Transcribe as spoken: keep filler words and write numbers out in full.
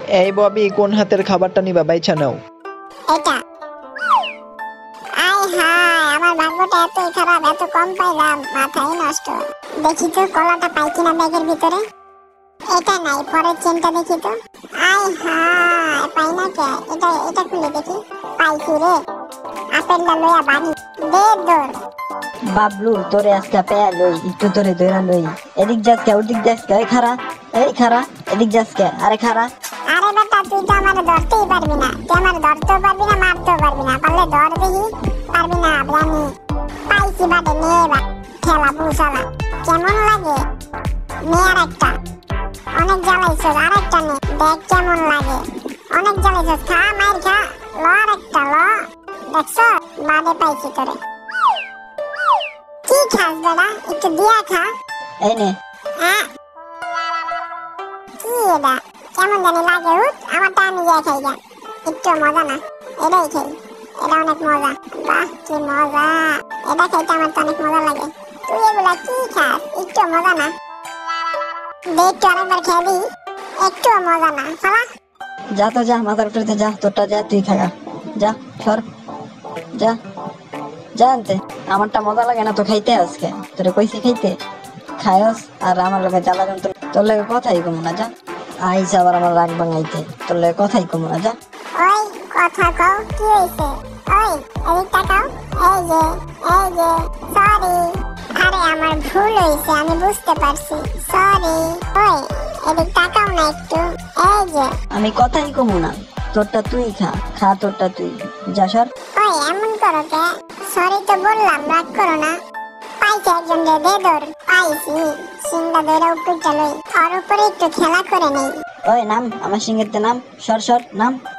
এই ববি, কোন হাতের খাবারটা নিবা বাইছা নাও। এটা। আয় হায়, আমার ভাগ্যটা এতই খারাপ, এত কম পাইলাম, মাথাই নষ্ট। দেখি তো কলাটা পাই কিনা ব্যাগের ভিতরে। এটা নাই, পরের চেনটা দেখি তো। আয় হায়, পাই না কে? এটা এটা খুলে দেখি। পাইছি রে। আপেলটা লইয়া বাড়ি দে দৌড়। বাবলু, তোরে আজকে পেয়া লই, একটু তোরে দইরা লই। এদিক যাসকে, ওদিক যাসকে, এই খারা, এই খারা, এদিক যাসকে, আরে খারা। আরে বেটা, তুই তো আমারে ধরতেই পারবি না। তুই আমারে ধরতেও পারবি না, মারতেও পারবি না। পারলে ধর দেখি। পারবি না, জানি। পাইছি বাটে, নে বা ঠেলা বুসালা। কেমন লাগে? নে আর একটা। অনেক জ্বালাইছ, আর একটা নে। দেখ কেমন লাগে। অনেক জ্বালাইছ, খা মাইর খা। ল আর একটা ল। দেখছ, বাদে পাইছি তোরে। কি খাস বেটা? একটু দিয়া খা। এই নে। হ্যাঁ, কি এটা? কেমন জানি লাগে। উঠ, আমারটা আমি গিয়ে খাই গা। একটু মজা না, এটাই খাই। এটা অনেক মজা। বাহ, কি মজা। এটা খাইতে আমার তো অনেক মজা লাগে। তুই এগুলা কি খাস? একটু মজা না। দে একটু আরেকবার খেয়ে দিই। একটু মজা না, ফালা। যা তো যা, মাথার উপরে যা, তোরটা যা, তুই খাগা। যা, সর, যা, যা আনতে। আমারটা মজা লাগে না তো খাইতে আজকে। তোরে কইছি খাইতে, খায়স আর আমার লগে জ্বালা যন্ত্র। তোর লগে কথাই কমু না, যা। আইস আবার আমার রাগ ভাঙাইতে, তোর লগে কথাই কমু না, যা। ওই কথা কও, কি হইছে? ওই এদিক তাকাও। এই যে, এই যে, সরি। আরে আমার ভুল হইছে, আমি বুঝতে পারছি। সরি। ওই এদিক তাকাও না একটু। এই যে। আমি কথাই কমু না, তোরটা তুই খা, খা তোরটা তুই, যা সর। ওই এমন করো কে? সরি তো বললাম, রাগ করো না। পাইছি একজন রে, দে দৌড়। পাইছি। সিংটা দৌড়া উপরটা লই। ওর উপরে একটু খেলা করে নেই। ওই নাম, আমার সিংহের নাম, সর সর নাম।